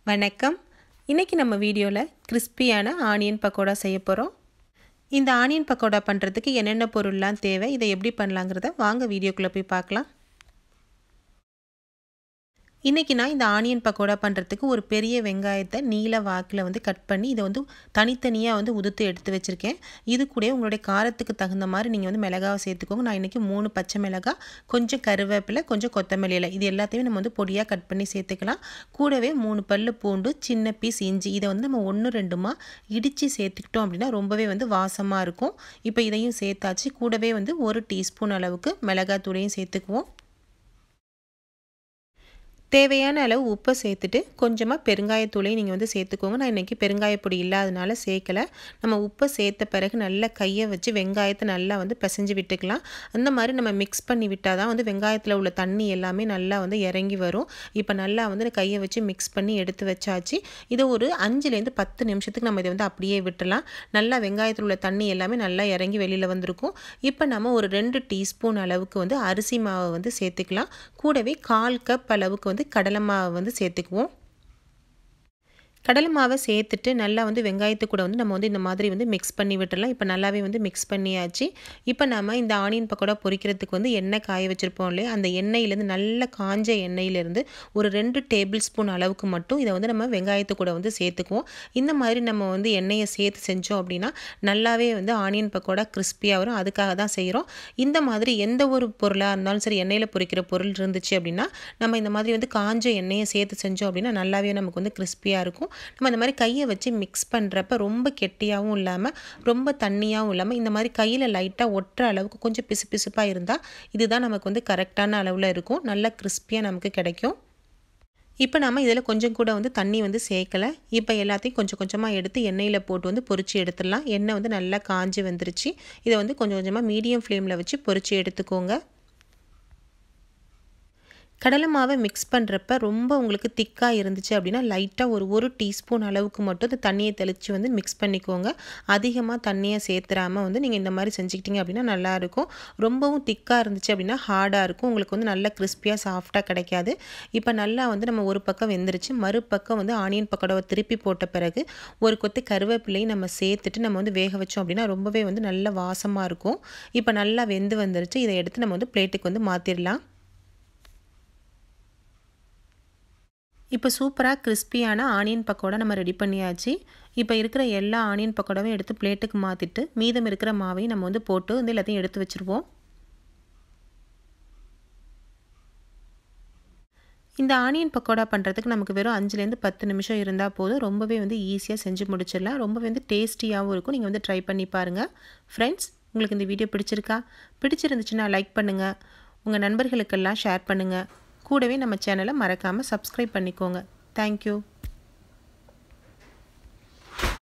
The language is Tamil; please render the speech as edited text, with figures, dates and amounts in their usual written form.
வணக்கம். இன்னைக்கு நம்ம வீடியோல கிறிஸ்பியான ஆனியன் பக்கோடா செய்ய போறோம். இந்த ஆனியன் பக்கோடா பண்றதுக்கு என்னென்ன பொருள்லாம் தேவை, இதை எப்படி பண்ணலாம்ங்கறத வாங்க வீடியோக்குள்ள போய் பார்க்கலாம். இன்னைக்கு நான் இந்த ஆனியன் பக்கோடா பண்றதுக்கு ஒரு பெரிய வெங்காயத்தை நீல வாக்குல கட் பண்ணி இதை தனித்தனியா உதுத்து எடுத்து வச்சிருக்கேன். இது கூட உங்களுடைய காரத்துக்கு தகுந்த மாதிரி நீங்க மிளகாய் சேர்த்துக்கோங்க. நான் இன்னைக்கு 3 பச்சை மிளகாய், கொஞ்சம் கறிவேப்பிலை, கொஞ்சம் கொத்தமல்லி இலை இது எல்லாத்தையும் நம்ம பொடியா கட் பண்ணி சேர்த்துக்கலாம். கூடவே 3 பல்லு பூண்டு, சின்ன பீஸ் இஞ்சி இதை நம்ம 1 2மா இடிச்சு சேர்த்துக்கிட்டோம் அப்படினா ரொம்பவே வாசமா இருக்கும். இப்போ இதையும் சேர்த்தாச்சு. கூடவே 1 டீஸ்பூன் அளவுக்கு மிளகாய் தூளையும் சேர்த்துக்குவோம். தேவையான அளவு உப்பு சேர்த்துட்டு கொஞ்சமாக பெருங்காயத்தூளையும் நீங்கள் சேர்த்துக்கோங்க. நான் இன்றைக்கி பெருங்காயப்பொடி இல்லாதனால சேர்க்கலை. நம்ம உப்பை சேர்த்த பிறகு நல்லா கையை வச்சு வெங்காயத்தை நல்லா பிசைஞ்சு விட்டுக்கலாம். அந்த மாதிரி நம்ம மிக்ஸ் பண்ணி விட்டால் தான் வெங்காயத்தில் உள்ள தண்ணி எல்லாமே நல்லா இறங்கி வரும். இப்போ நல்லா கையை வச்சு மிக்ஸ் பண்ணி எடுத்து வச்சாச்சு. இதை ஒரு 5லேருந்து 10 நிமிஷத்துக்கு நம்ம இதை அப்படியே விட்டுலாம். நல்லா வெங்காயத்தில் உள்ள தண்ணி எல்லாமே நல்லா இறங்கி வெளியில் வந்திருக்கும். இப்போ நம்ம ஒரு 2 டீஸ்பூன் அளவுக்கு அரிசி மாவை சேர்த்துக்கலாம். கூடவே 1/4 கப் அளவுக்கு கடலை மாவு சேர்த்துக்குவோம். கடலை மாவை சேர்த்துட்டு நல்லா வெங்காயத்து கூட நம்ம இந்த மாதிரி மிக்ஸ் பண்ணி விட்டுறலாம். இப்போ நல்லாவே மிக்ஸ் பண்ணியாச்சு. இப்போ நம்ம இந்த ஆனியன் பக்கோடா பொரிக்கிறதுக்கு எண்ணெய் காய வச்சுருப்போம் இல்லையா, அந்த எண்ணெயிலேருந்து நல்ல காஞ்ச எண்ணெயிலேருந்து ஒரு 2 டேபிள் ஸ்பூன் அளவுக்கு மட்டும் இதை நம்ம வெங்காயத்து கூட சேர்த்துக்குவோம். இந்த மாதிரி நம்ம எண்ணெயை சேர்த்து செஞ்சோம் அப்படின்னா நல்லாவே ஆனியன் பக்கோடா கிறிஸ்பியாக வரும். அதுக்காக தான் செய்கிறோம். இந்த மாதிரி எந்த ஒரு பொருளாக இருந்தாலும் சரி, எண்ணெயில் பொரிக்கிற பொருள் இருந்துச்சு அப்படின்னா நம்ம இந்த மாதிரி காஞ்ச எண்ணெயை சேர்த்து செஞ்சோம் அப்படின்னா நல்லாவே நமக்கு கிறிஸ்பியாக இருக்கும். நம்ம இந்த மாதிரி கையை வச்சு மிக்ஸ் பண்ணுறப்ப ரொம்ப கெட்டியாகவும் இல்லாமல் ரொம்ப தண்ணியாகவும் இல்லாமல் இந்த மாதிரி கையில் லைட்டாக ஒட்டுற அளவுக்கு கொஞ்சம் பிசுபிசுப்பாக இருந்தால் இதுதான் நமக்கு கரெக்டான அளவில் இருக்கும். நல்லா கிறிஸ்பியாக நமக்கு கிடைக்கும். இப்போ நம்ம இதில் கொஞ்சம் கூட தண்ணி சேர்க்கலை. இப்போ எல்லாத்தையும் கொஞ்சம் கொஞ்சமாக எடுத்து எண்ணெயில் போட்டு பொரிச்சு எடுத்துடலாம். எண்ணெய் நல்லா காஞ்சி வந்துருச்சு. இதை கொஞ்சம் கொஞ்சமாக மீடியம் ஃப்ளேமில் வச்சு பொரிச்சு எடுத்துக்கோங்க. கடலை மாவை மிக்ஸ் பண்ணுறப்ப ரொம்ப உங்களுக்கு திக்காக இருந்துச்சு அப்படின்னா லைட்டாக ஒரு டீஸ்பூன் அளவுக்கு மட்டும் இந்த தண்ணியை தெளித்து மிக்ஸ் பண்ணிக்கோங்க. அதிகமாக தண்ணியை சேர்த்துறாமல் நீங்கள் இந்த மாதிரி செஞ்சுக்கிட்டீங்க அப்படின்னா நல்லாயிருக்கும். ரொம்பவும் திக்காக இருந்துச்சு அப்படின்னா ஹார்டாக இருக்கும். உங்களுக்கு நல்லா கிறிஸ்பியாக சாஃப்டாக கிடைக்காது. இப்போ நல்லா நம்ம ஒரு பக்கம் வெந்துருச்சு. மறுபக்கம் ஆனியன் பக்கோடாவை திருப்பி போட்ட பிறகு ஒரு கொத்து கருவேப்பிலையும் நம்ம சேர்த்துட்டு நம்ம வேக வச்சோம் அப்படின்னா ரொம்பவே நல்ல வாசமாக இருக்கும். இப்போ நல்லா வெந்து வந்துருச்சு. இதை எடுத்து நம்ம பிளேட்டுக்கு மாற்றிடலாம். இப்போ சூப்பராக கிறிஸ்பியான ஆனியன் பக்கோடா நம்ம ரெடி பண்ணியாச்சு. இப்போ இருக்கிற எல்லா ஆனியன் பக்கோடாவையும் எடுத்து பிளேட்டுக்கு மாற்றிட்டு மீதம் இருக்கிற மாவையும் நம்ம போட்டு எல்லாத்தையும் எடுத்து வச்சுருவோம். இந்த ஆனியன் பக்கோடா பண்ணுறதுக்கு நமக்கு வெறும் 5லேருந்து 10 நிமிஷம் இருந்தால் போதும். ரொம்பவே ஈஸியாக செஞ்சு முடிச்சிடலாம். ரொம்பவே டேஸ்டியாகவும் இருக்கும். நீங்கள் ட்ரை பண்ணி பாருங்கள். ஃப்ரெண்ட்ஸ், உங்களுக்கு இந்த வீடியோ பிடிச்சிருக்கா? பிடிச்சிருந்துச்சுன்னா லைக் பண்ணுங்கள். உங்கள் நண்பர்களுக்கெல்லாம் ஷேர் பண்ணுங்கள். கூடவே நம்ம சேனலை மறக்காமல் சப்ஸ்கிரைப் பண்ணிக்கோங்க. தேங்க்யூ.